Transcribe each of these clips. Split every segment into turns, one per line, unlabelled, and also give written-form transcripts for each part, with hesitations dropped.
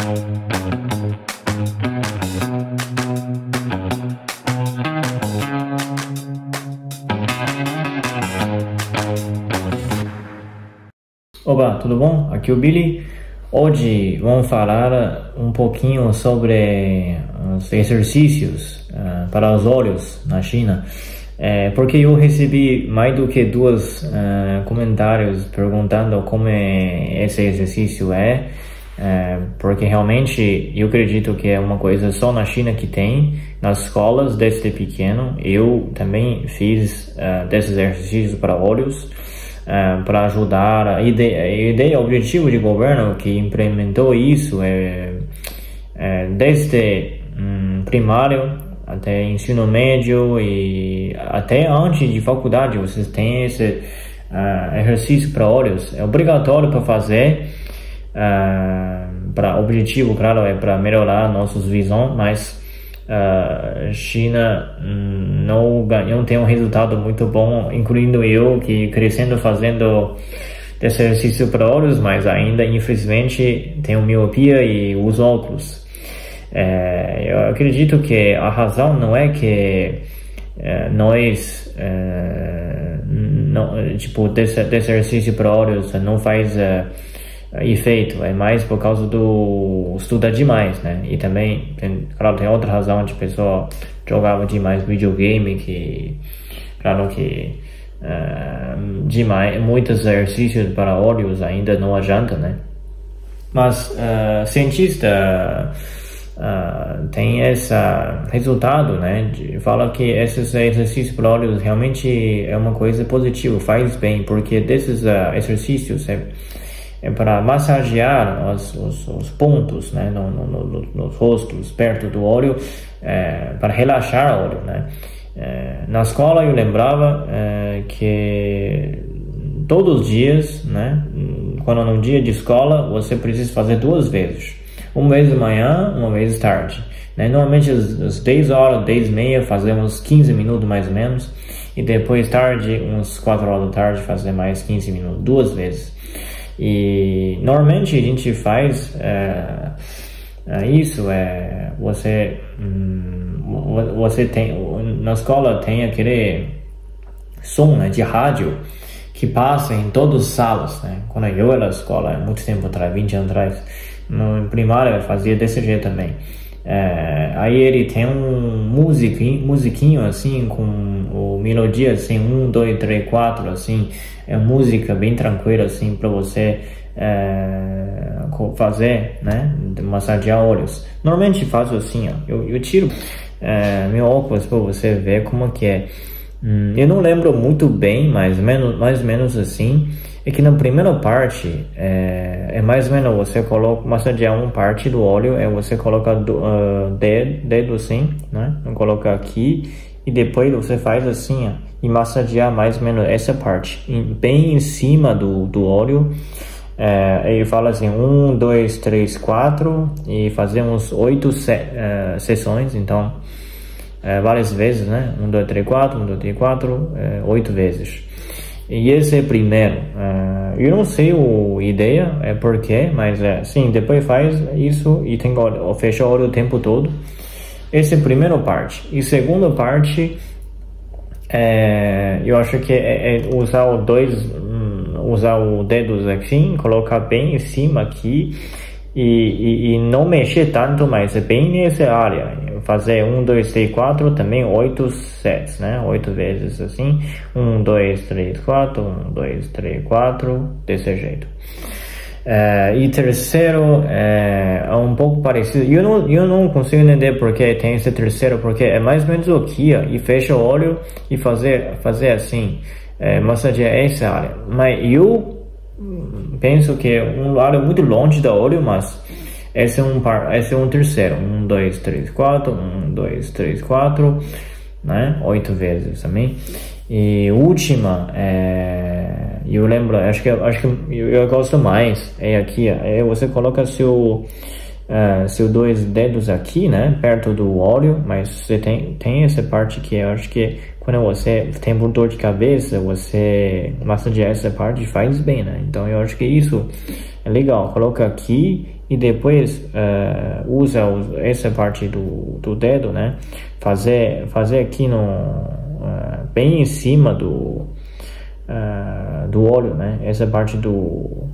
Oba, tudo bom? Aqui é o Billy. Hoje vamos falar um pouquinho sobre os exercícios para os olhos na China. Porque eu recebi mais do que dois comentários perguntando como esse exercício porque realmente eu acredito que é uma coisa só na China que tem, nas escolas desde pequeno. Eu também fiz desses exercícios para olhos. Para ajudar a ideia, o objetivo de governo que implementou isso desde primário até ensino médio e até antes de faculdade vocês têm esse exercício para olhos. É obrigatório para fazer, para objetivo, claro, é para melhorar nossas visões, mas China não tem um resultado muito bom, incluindo eu que crescendo fazendo esse exercício para olhos, mas ainda infelizmente tenho miopia e uso óculos. Eu acredito que a razão não é que nós desse exercício para olhos não faz efeito, é mais por causa do estudar demais, né? E também tem outra razão de pessoa jogava demais videogame, que claro que demais, muitos exercícios para olhos ainda não adianta, né? Mas cientista tem esse resultado, né? Fala que esses exercícios para olhos realmente é uma coisa positiva, faz bem, porque desses exercícios é para massagear os pontos, né, nos rostos, perto do olho, para relaxar o olho, né. Na escola eu lembrava que todos os dias, né, quando no dia de escola, você precisa fazer 2 vezes. Uma vez de manhã, uma vez de tarde. Né? Normalmente às 10 horas, 10 e meia, fazemos 15 minutos mais ou menos. E depois tarde, uns 4 horas da tarde, fazer mais 15 minutos, 2 vezes. E normalmente a gente faz isso, você tem na escola tem aquele som, né, de rádio que passa em todas as salas, né? Quando eu era na escola, muito tempo atrás, 20 anos atrás, no primário eu fazia desse jeito também. Aí ele tem um musiquinho assim, com o melodia assim, 1, 2, 3, 4 assim, música bem tranquila assim para você fazer, né, massagear olhos. Normalmente faço assim, ó, eu tiro meu óculos para você ver como que é. Eu não lembro muito bem, mais ou menos assim. É que na primeira parte mais ou menos você coloca, massagear uma parte do olho, você coloca dedo assim, né? Coloca aqui e depois você faz assim, ó, e massagear mais ou menos essa parte, bem em cima do olho. Ele fala assim, 1, 2, 3, 4 e fazemos 8 sessões, então várias vezes, né? 1, 2, 3, 4, 1, 2, 3, 4, 8 vezes. E esse é o primeiro. Eu não sei a ideia, porquê, mas sim, depois faz isso e tem que fechar o olho o tempo todo. Essa é a primeira parte. E a segunda parte, eu acho que usar usar os dedos assim, colocar bem em cima aqui e não mexer tanto, mas bem nessa área. Fazer 1, 2, 3, 4, também 8 sets, né? 8 vezes assim. 1, 2, 3, 4, 1, 2, 3, 4, desse jeito. E terceiro é um pouco parecido. Eu não consigo entender porque tem esse terceiro, porque é mais ou menos aqui, ó, e fecha o olho e fazer assim, massagear essa área. Mas eu penso que é um área muito longe do olho, mas esse é um terceiro. 1, 2, 3, 4, 1, 2, 3, 4, né? 8 vezes também. E última, eu lembro, acho que eu gosto mais, aqui, você coloca seus 2 dedos aqui, né, perto do olho, mas você tem essa parte que eu acho que quando você tem dor de cabeça, você massagear essa parte faz bem, né, então eu acho que isso é legal, coloca aqui e depois usa essa parte do dedo, né? Fazer aqui bem em cima do olho, né? Essa parte do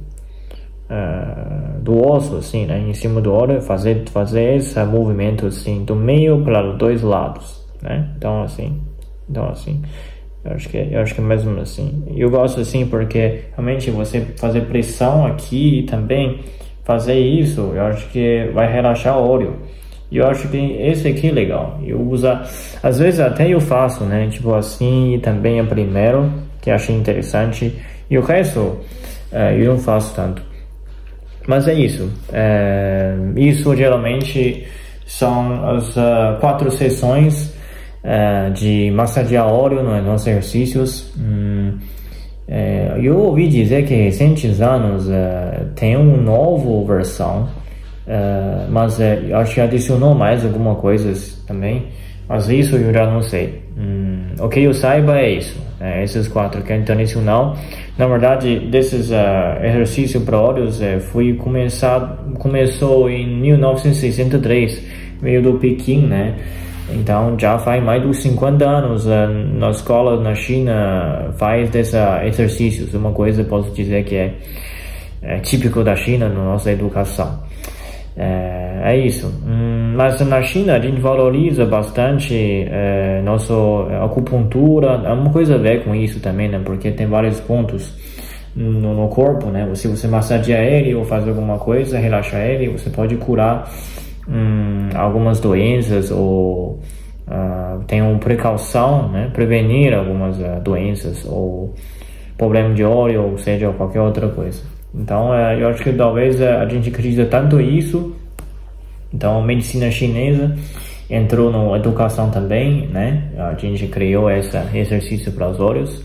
osso, assim, né? Em cima do olho, fazer esse movimento assim do meio para os dois lados, né? Então assim, eu acho que é mesmo assim. Eu gosto assim porque realmente você fazer pressão aqui e também fazer isso, eu acho que vai relaxar o olho. E eu acho que esse aqui é legal. Eu uso, às vezes até eu faço, né? Tipo assim, e também é primeiro, que achei interessante. E o resto, eu não faço tanto. Mas é isso. Isso geralmente são as 4 sessões de massagear óleo nos exercícios. Eu ouvi dizer que recentes anos tem uma nova versão, mas eu acho que adicionou mais alguma coisa também, mas isso eu já não sei. O que eu saiba é isso, esses 4 que é internacional. Na verdade, desses exercícios para olhos começou em 1963, veio do Pequim, né? Então já faz mais de 50 anos na escola na China faz desses exercícios. Uma coisa posso dizer que é típico da China na nossa educação. É isso. Mas na China a gente valoriza bastante nossa acupuntura. É uma coisa a ver com isso também, né? Porque tem vários pontos no corpo, né? Se você massagear ele ou fazer alguma coisa, relaxar ele, você pode curar algumas doenças ou tem uma precaução, né? Prevenir algumas doenças ou problema de olho, ou seja, qualquer outra coisa. Então, eu acho que talvez a gente acredita tanto nisso. Então, a medicina chinesa entrou na educação também, né? A gente criou esse exercício para os olhos.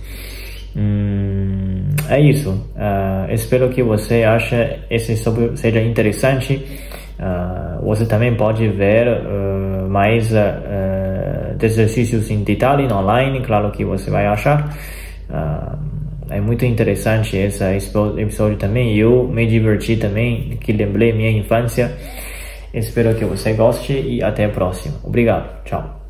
É isso. Espero que você ache esse seja interessante. Você também pode ver mais exercícios em detalhe online, claro que você vai achar. É muito interessante esse episódio também. Eu me diverti também, que lembrei minha infância. Espero que você goste e até a próxima. Obrigado. Tchau.